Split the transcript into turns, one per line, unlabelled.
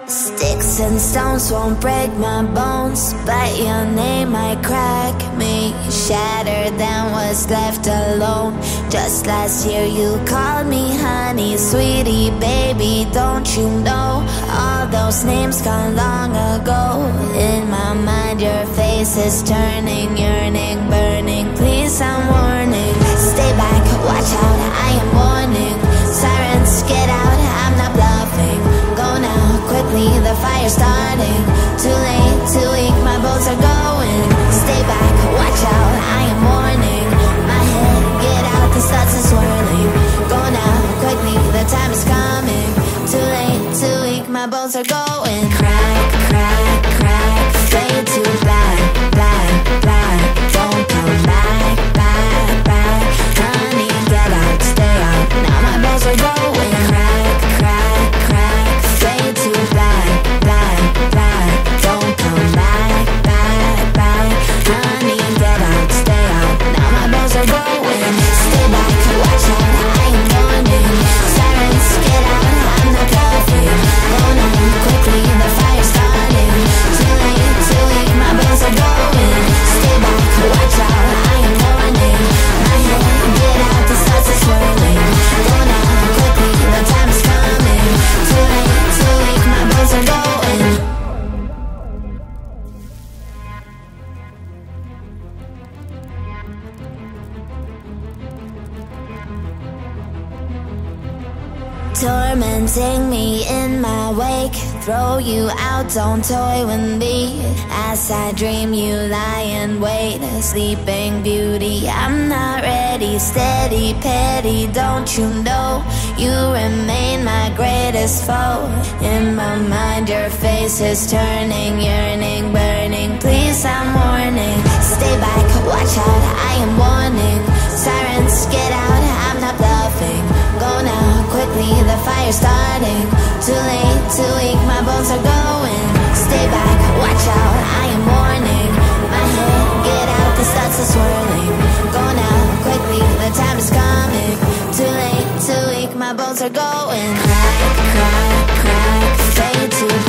Sticks and stones won't break my bones, but your name might crack me. Shattered than was left alone. Just last year you called me honey, sweetie, baby, don't you know? All those names gone long ago. In my mind your face is turning, yearning, burning. Please, I'm warning. Stay back, watch out, I am warning. Sirens, get out, I'm not bluffing. Go now, quickly, the fire's starting. Too late, too weak, my bolts are going. Stay back, watch out, I am warning. My head, get out, the thoughts are swirling. Go now, quickly, the time is coming. Too late, too weak, my bolts are going. Crack, crack, crack, fade to black, black, black. Don't come back, back, back. Honey, get out, stay out, now my bolts are going. Crack, crack, crack, fade to black, black, black. Don't come back, back, back. Honey, get out, stay out, now my bolts are going. Stay back, watch out, I am warning. Sirens, get out, I'm not bluffing. Go now, quickly, the fire's starting. Too late, too weak, my bolts are going. Stay back, watch out, I am warning. My head, get out, the thoughts are swirling. Go now, quickly, the time is coming. Too late, too weak, my bolts are going. Tormenting me in my wake, throw you out, don't toy with me. As I dream you lie in wait, a sleeping beauty. I'm not ready, steady, petty, don't you know? You remain my greatest foe. In my mind your face is turning, yearning, burning. Please, I'm warning. Stay back, watch out, I am warning. Sirens, get out, I'm not bluffing. Go now, quickly, the fire's starting. Too late, too weak, my bolts are going. Stay back, watch out, I am warning. My head, get out, the thoughts are swirling. Go now, quickly, the time is coming. Too late, too weak, my bolts are going. Crack, crack, crack, fade to